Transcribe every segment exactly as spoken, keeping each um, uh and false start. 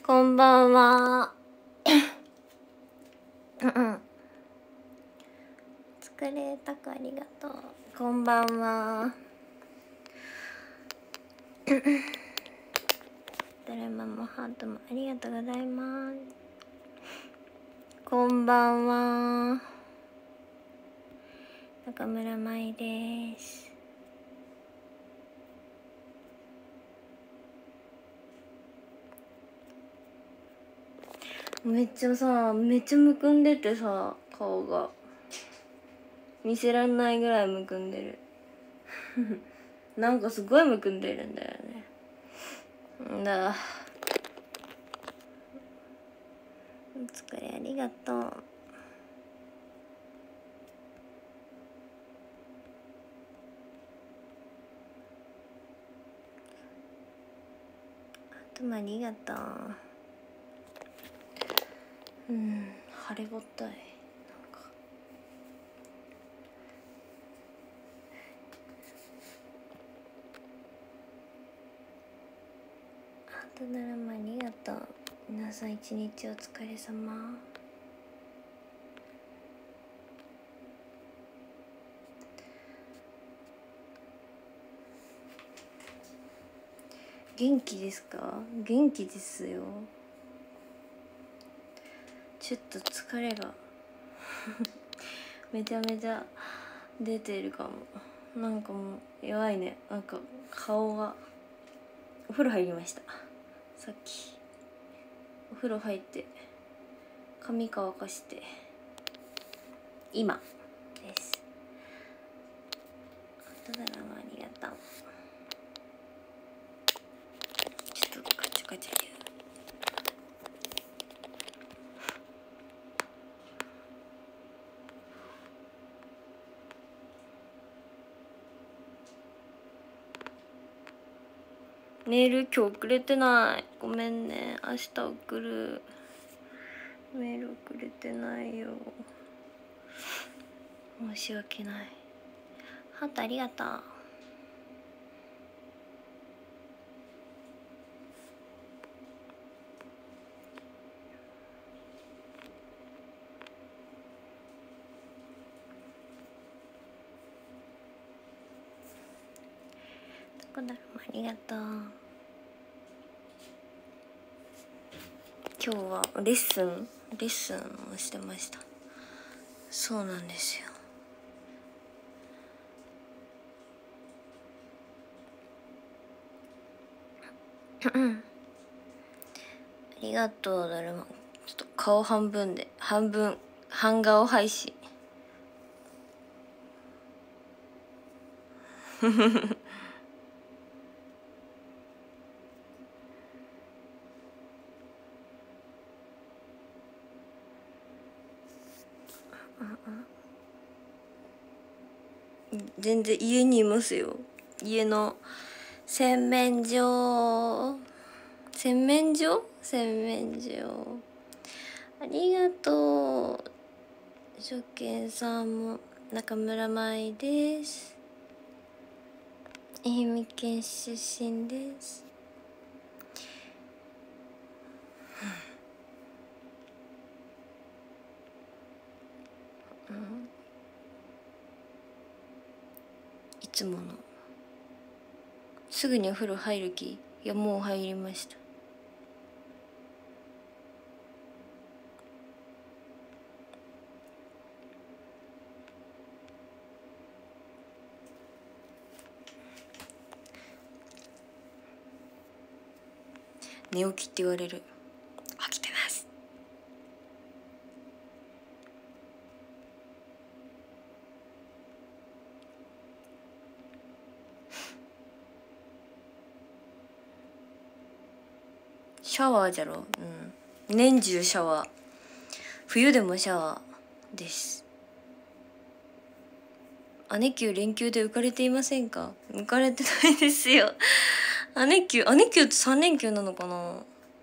こんばんは。疲れたか、ありがとう。こんばんは。ドラマもハートもありがとうございます。こんばんは。中村舞です。めっちゃさ、めっちゃむくんでてさ、顔が見せらんないぐらいむくんでる。なんかすごいむくんでるんだよね。んだ。お疲れ、ありがとう。頭ありがとう。うん、晴れぼったい。なんかあとドラマありがとう。皆さん一日お疲れ様。元気ですか？元気ですよ。ちょっと疲れがめちゃめちゃ出てるかも。なんかもう弱いね。なんか顔が。お風呂入りました。さっきお風呂入って髪乾かして今です。あとドラマありがとう。ちょっとカチャカチャ言う。メール今日送れてない。ごめんね。明日送る。メール送れてないよ。申し訳ない。ハートありがとう。どこだろう。ありがとう。今日はレッスンレッスンをしてました。そうなんですよ。ありがとうだるま。ちょっと顔半分で半分半顔配信全然家にいますよ。家の洗面所洗面所洗面所ありがとう。初見さんも中村舞です。愛媛県出身です。うん、いつものすぐにお風呂入る気？いやもう入りました。寝起きって言われる。起きてます。シャワーじゃろ。うん、年中シャワー。冬でもシャワーです。姉貴連休で浮かれていませんか？浮かれてないですよ。姉貴姉貴ってさん連休なのかな。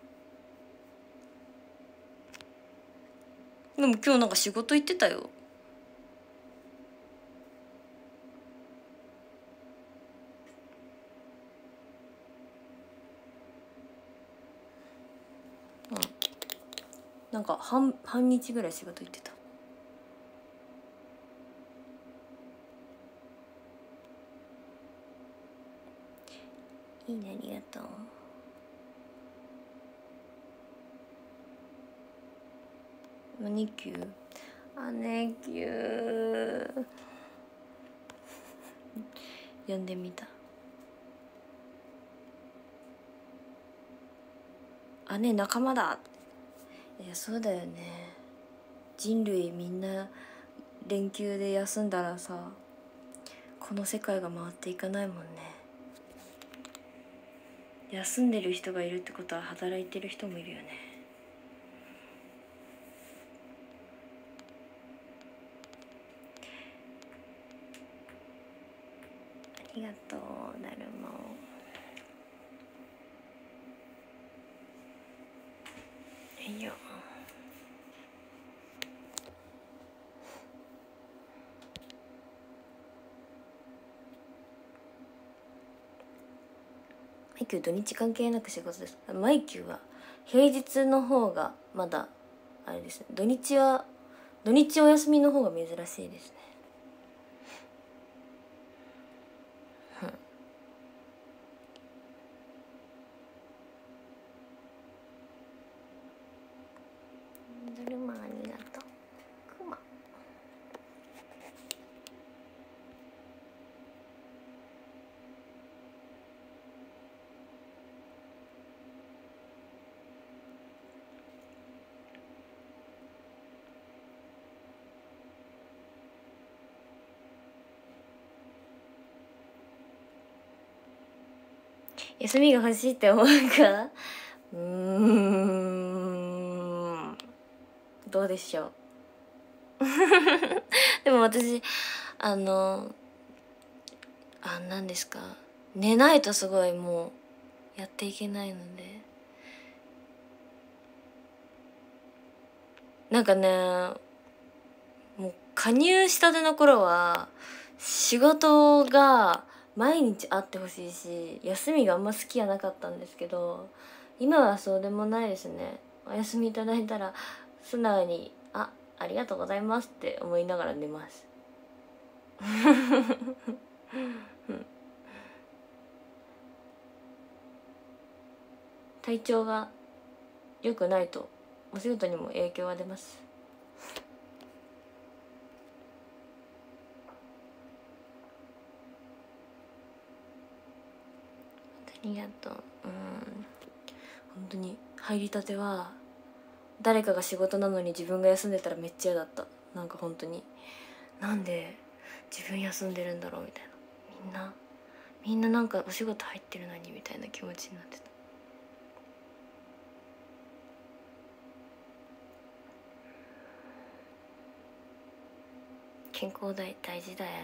でも今日なんか仕事行ってたよ。 なんか半半日ぐらい仕事行ってた。いいね、ありがとう。何級？あね級呼んでみた。あね仲間だ。いやそうだよね。人類みんな連休で休んだらさ、この世界が回っていかないもんね。休んでる人がいるってことは働いてる人もいるよね。ありがとうだるまを。いいよ。マイキュー土日関係なく仕事です。マイキューは平日の方がまだあれですね。土日は土日お休みの方が珍しいですね。だるまありがとう。くま。休みが欲しいって思うか？うーん、どうでしょう。でも私あのあなんですか、寝ないとすごいもうやっていけないので、なんかね、もう加入したての頃は仕事が毎日あってほしいし、休みがあんま好きじゃなかったんですけど、今はそうでもないですね。お休みいただいたら素直に「あ、ありがとうございます」って思いながら寝ます。体調が良くないとお仕事にも影響は出ます。ありがとう。うん、本当に入りたては誰かが仕事なのに自分が休んでたらめっちゃ嫌だった。なんか本当になんで自分休んでるんだろうみたいな、みんなみんななんかお仕事入ってるのにみたいな気持ちになってた。健康大大事だよね。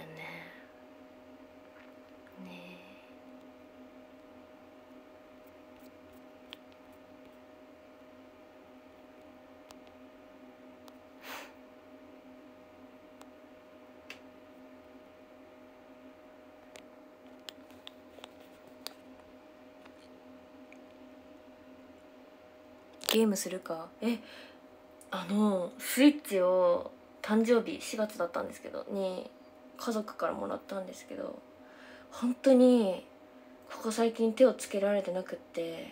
ねゲームするか。えあのスイッチを誕生日しがつだったんですけどに家族からもらったんですけど、本当にここ最近手をつけられてなくって、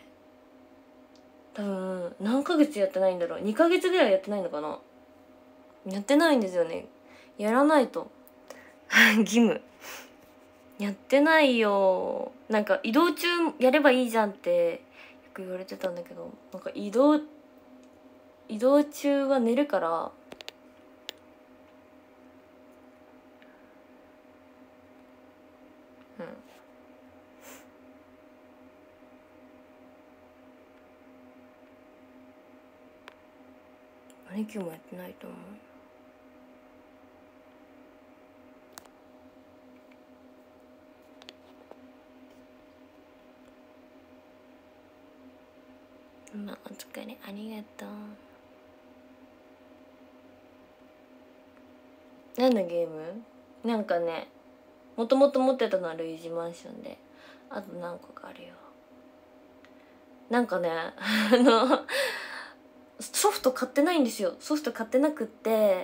多分何ヶ月やってないんだろう。にかげつぐらいやってないのかな。やってないんですよね。やらないと義務。やってないよ。なんか移動中やればいいじゃんってよく言われてたんだけど、なんか移動移動中は寝るから、うん兄貴もやってないと思う。まあお疲れ、ありがとう。何のゲーム？なんかね、もともと持ってたのはルイージマンションで、あと何個かあるよ。なんかねあのソフト買ってないんですよ。ソフト買ってなくって、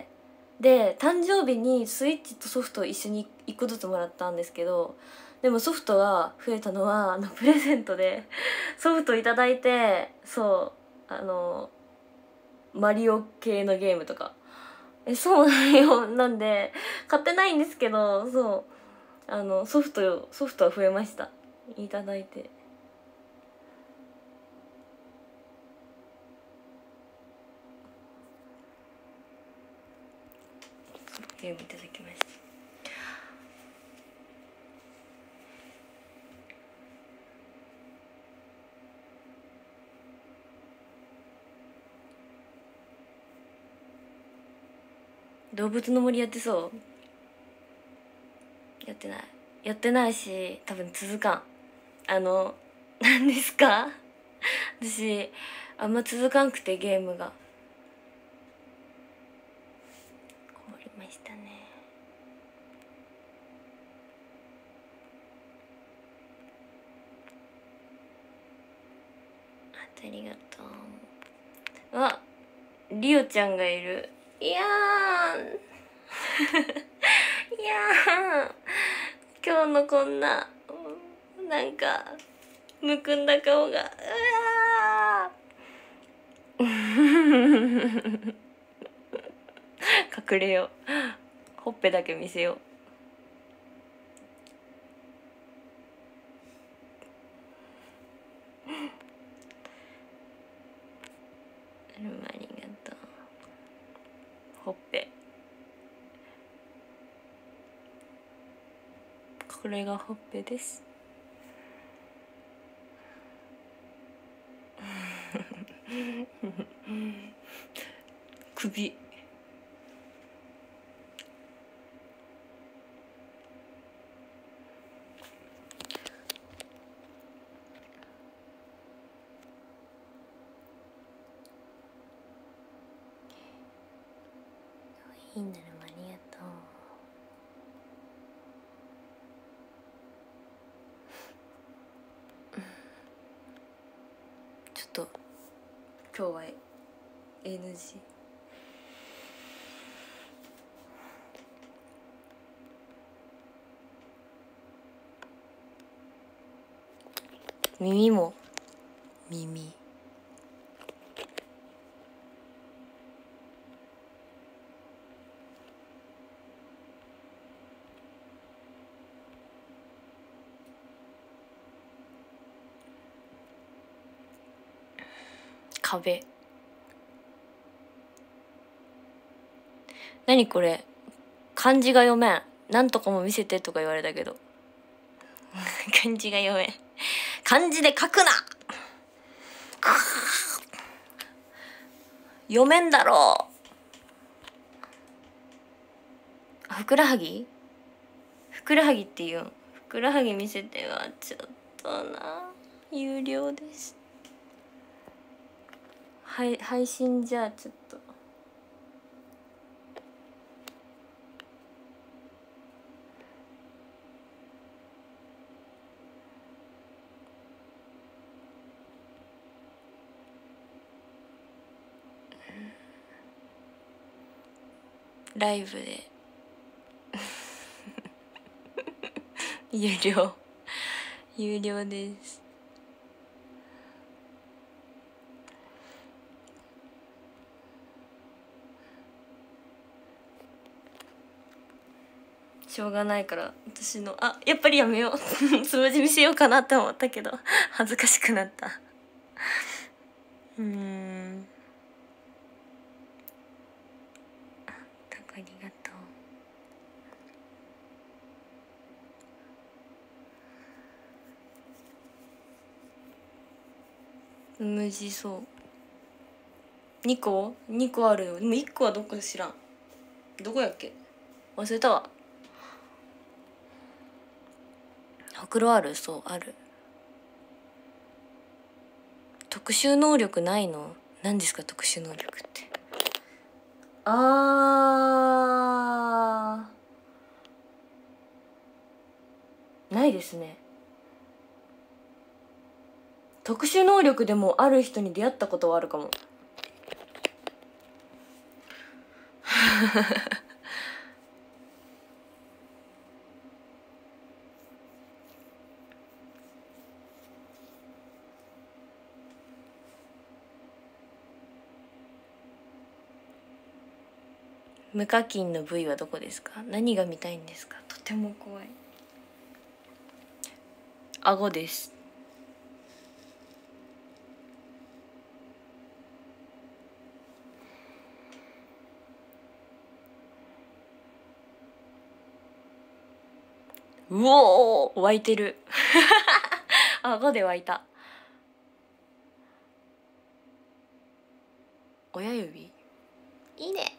で誕生日にスイッチとソフトを一緒にいっこずつもらったんですけど、でもソフトが増えたのはあのプレゼントでソフトいただいて、そうあのマリオ系のゲームとか、えそうなんよ。なんで買ってないんですけど、そうあのソフトソフトは増えました、いただいて。ゲームいただきました。動物の森やってそう？やってないやってないし、多分続かん。あの何ですか私あんま続かんくて、ゲームが困りましたね。ありがとう。あ、リオちゃんがいる。いやーんいやーん、今日のこんななんかむくんだ顔が、うわ隠れよう、ほっぺだけ見せよう。ありがとう。ほっぺ、これがほっぺです首、いいんだね、ありがとう。ちょっと今日は エヌジー。耳も耳壁、何これ、漢字が読めん、なんとかも見せてとか言われたけど漢字が読めん、漢字で書くな読めんだろう。ふくらはぎ、ふくらはぎって言うん。ふくらはぎ見せてはちょっとな、有料です。はい、配信じゃあちょっとライブで有料有料です。しょうがないから私の、あ、やっぱりやめようつむじ見せようかなって思ったけど恥ずかしくなったうーん、ありがとう。無事そうにこにこあるよ。でもいっこはどっか知らん、どこやっけ、忘れたわ。ほくろある、そうある。特殊能力ないの？何ですか特殊能力って。あー、ないですね。特殊能力でもある人に出会ったことはあるかも。 無課金の部位はどこですか？何が見たいんですか？とても怖い。顎です。うおー、湧いてる。顎で湧いた。親指いいね。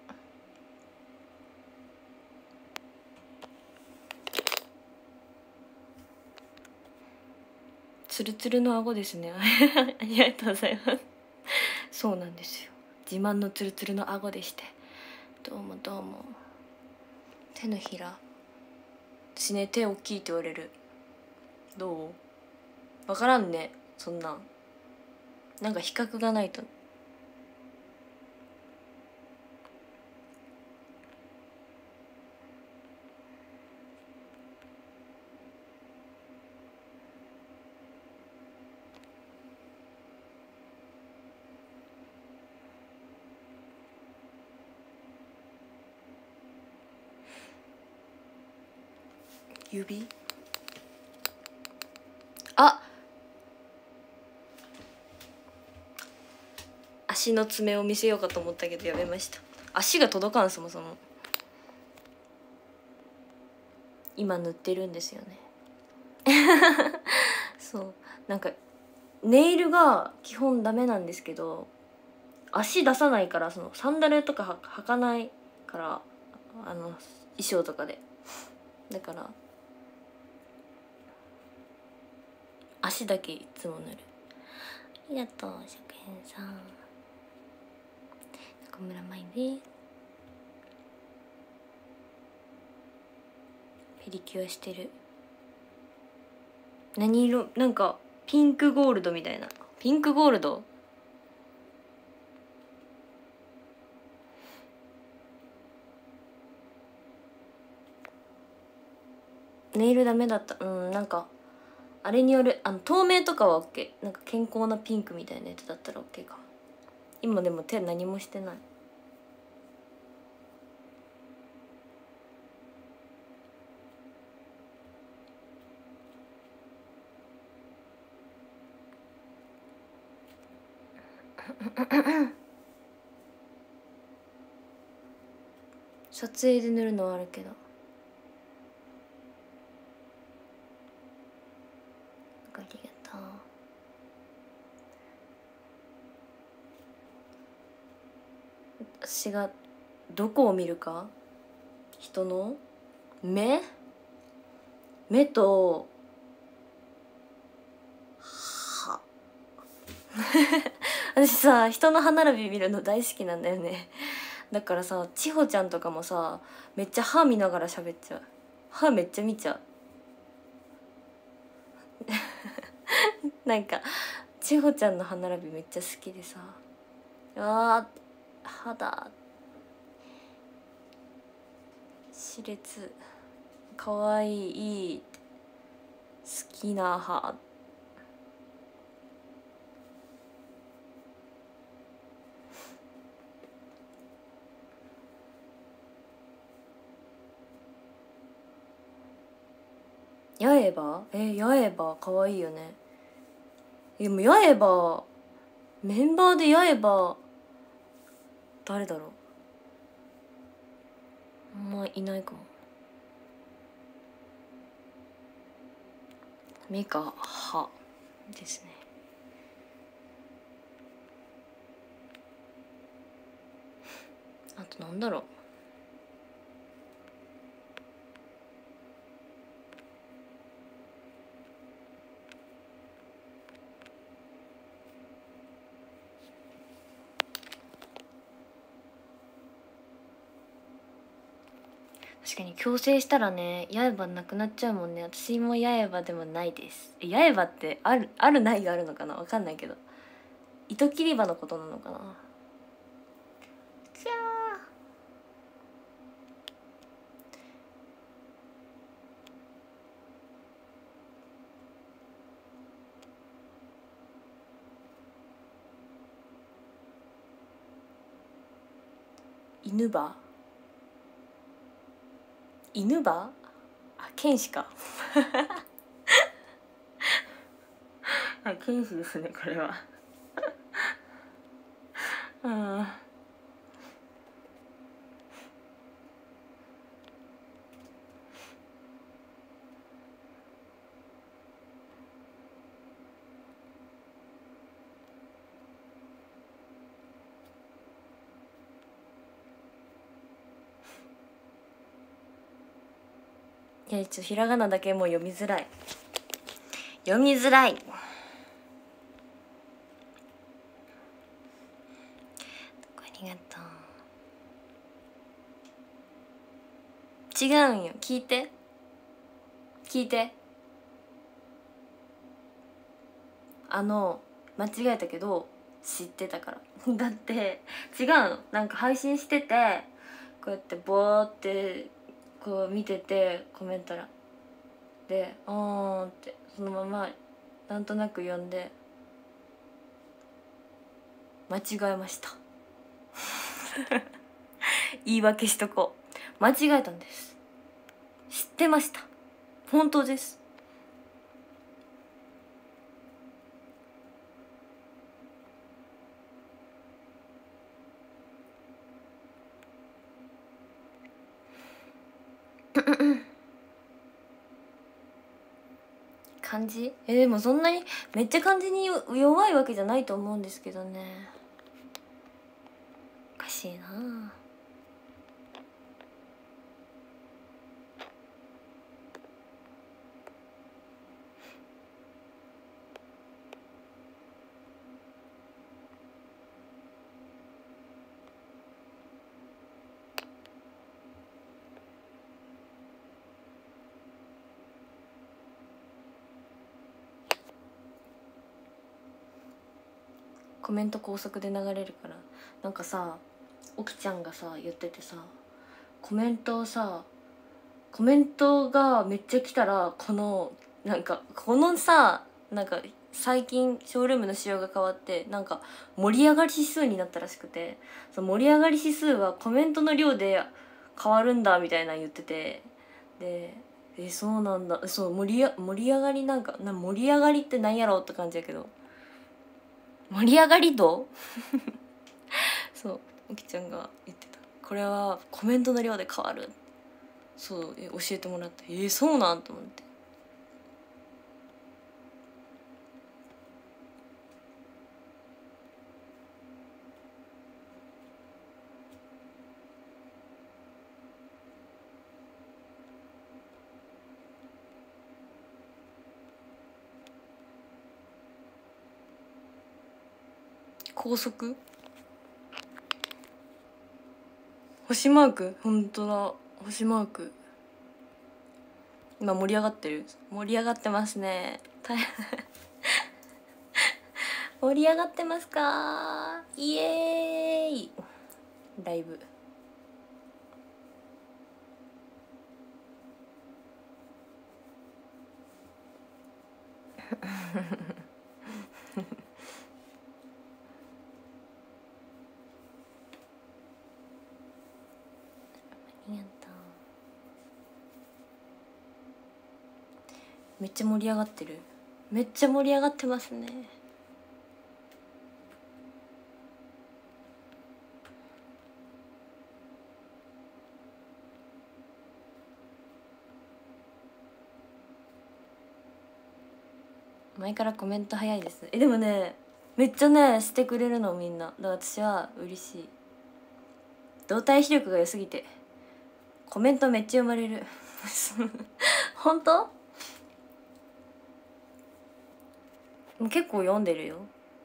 ツルツルの顎ですね。ありがとうございます。そうなんですよ、自慢のツルツルの顎でして。どうもどうも。手のひら、私ね、手大きいって言われる。どう？わからんね、そんなん。なんか比較がないと。指、あ、足の爪を見せようかと思ったけどやめました。足が届かん、そもそも。今塗ってるんですよね。そう、なんかネイルが基本ダメなんですけど、足出さないから、そのサンダルとかは履かないから、あの衣装とかで。だから足だけいつも塗る。ありがとう食品さん。中村舞です。ペリキュアしてる。何色？なんかピンクゴールドみたいな。ピンクゴールド？ネイルダメだった。うん、なんかあれによる、あの透明とかは OK。 なんか健康なピンクみたいなやつだったら OK かも。今でも手何もしてない。撮影で塗るのはあるけど。ありがとう。私がどこを見るか、人の目目と歯。私さ、人の歯並び見るの大好きなんだよね。だからさ、千穂ちゃんとかもさ、めっちゃ歯見ながら喋っちゃう。歯めっちゃ見ちゃう。なんか千穂ちゃんの歯並びめっちゃ好きでさ、あー歯だ、歯列かわいい、いい、好きな歯。八重歯？え、八重歯かわいいよね。でも八重歯、メンバーで八重歯誰だろう。あんまいないかも。目か歯ですね。あとなんだろう。確かに矯正したらね、八重歯なくなっちゃうもんね。私も八重歯でもないです。え、八重歯ってあるあるないがあるのかな、わかんないけど、糸切り歯のことなのかな。きゃ犬歯犬歯あ、剣士かはい、剣士ですね、これはうん。いや、ちょっとひらがなだけもう読みづらい読みづらい。ありがとう。違うんよ、聞いて聞いてあの間違えたけど知ってたからだって違うの。なんか配信しててこうやってボーってこう見ててコメント欄で「あーん」ってそのままなんとなく読んで間違えました言い訳しとこう。間違えたんです。知ってました。本当です漢字えでもそんなにめっちゃ漢字に弱いわけじゃないと思うんですけどね。おかしいなあ。コメント高速で流れるから。なんかさおきちゃんがさ言っててさ、コメントをさコメントがめっちゃ来たらこのなんかこのさなんか最近ショールームの仕様が変わってなんか盛り上がり指数になったらしくて、その盛り上がり指数はコメントの量で変わるんだみたいな言ってて、でえそうなんだ。そう盛りや盛り上がりなんかな盛り上がりってなんやろうって感じやけど、盛り上がり度そうおきちゃんが言ってた。これはコメントの量で変わる。そうえ教えてもらって、えー、そうなんと思って。高速星マーク、ほんとだ星マーク。今盛り上がってる盛り上がってますね大変盛り上がってますかイエーイ。ライブありがとう。めっちゃ盛り上がってる。めっちゃ盛り上がってますね。前からコメント早いです。えでもねめっちゃねしてくれるのみんな。だから私は嬉しい。動体視力が良すぎてコメントめっちゃ読まれる本当結構読んでるよ。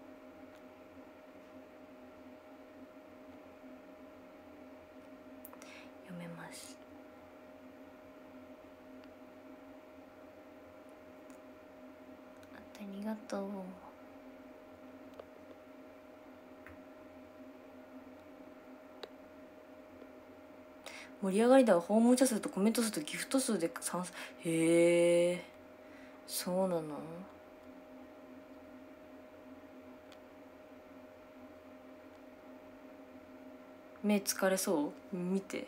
読めます。ありがとう。盛り上がりだわ。訪問者数とコメント数とギフト数で算。へえそうなの。 目疲れそう？見て。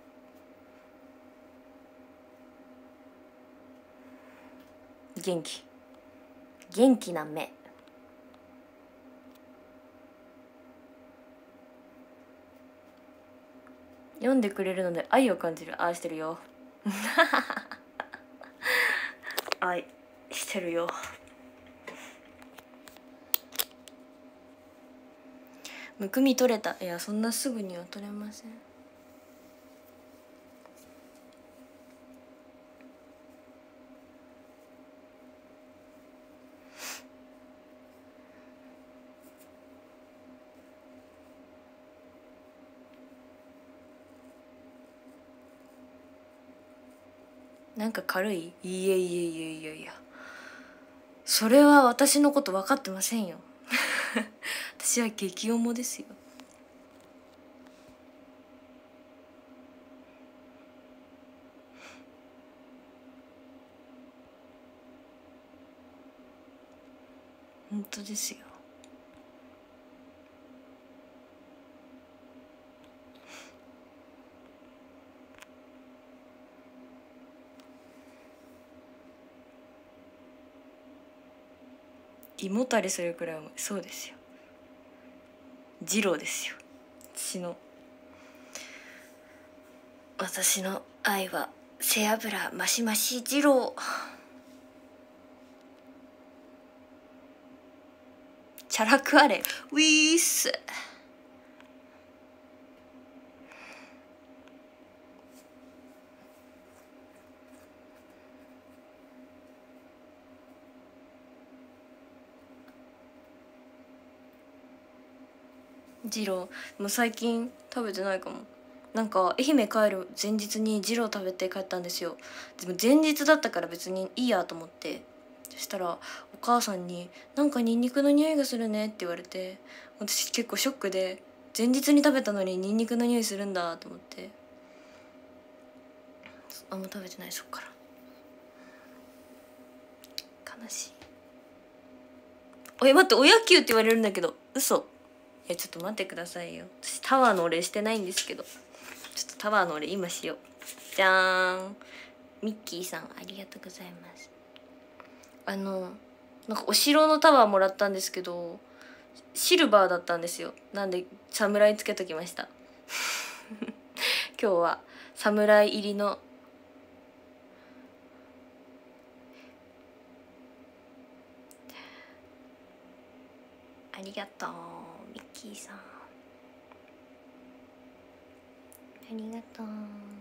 元気元気な目。読んでくれるので愛を感じる。ああしてるよ愛してるよ。むくみ取れた。いや、そんなすぐには取れません。なんか軽い？いやいやいやいやいや、それは私のこと分かってませんよ私は激重ですよ。本当ですよ。胃もたれするくらい重い。そうですよ。二郎ですよ。私の私の愛は背脂マシマシ二郎。チャラくあれウィース。二郎もう最近食べてないかも。なんか愛媛帰る前日に二郎食べて帰ったんですよ。でも前日だったから別にいいやと思って、そしたらお母さんに「なんかニンニクの匂いがするね」って言われて、私結構ショックで、前日に食べたのにニンニクの匂いするんだと思って、あんま食べてない。そっから悲しい。おい待って、お野球って言われるんだけど嘘。いやちょっと待ってくださいよ。私タワーのお礼してないんですけど、ちょっとタワーのお礼今しよう。じゃーん。ミッキーさんありがとうございます。あのなんかお城のタワーもらったんですけどシルバーだったんですよ。なんで侍つけときました今日は侍入りのありがとうミッキーさん、ありがとう。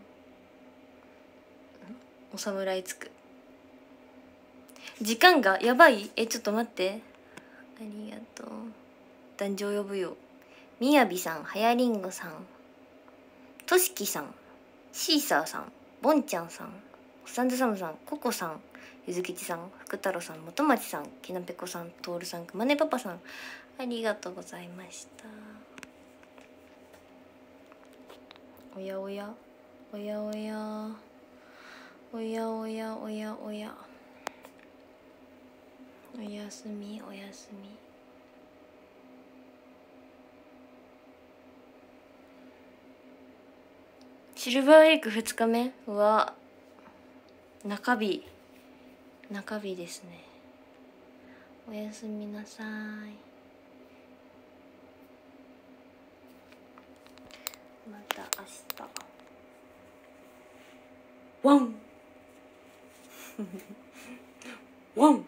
お侍つく時間がやばい。えちょっと待って、ありがとう。壇上呼ぶよ。みやびさん、はやりんごさん、としきさん、シーサーさん、ぼんちゃんさん、おさんずさむさん、ここさん、ゆずきちさん、福太郎さん、もとまちさん、きなぺこさん、とおるさん、くまねパパさん、ありがとうございました。おやおやおやおやおやおやおやおやおやすみおやすみ。シルバーウィークふつかめは中日中日ですね。おやすみなさい。また明日ワンワン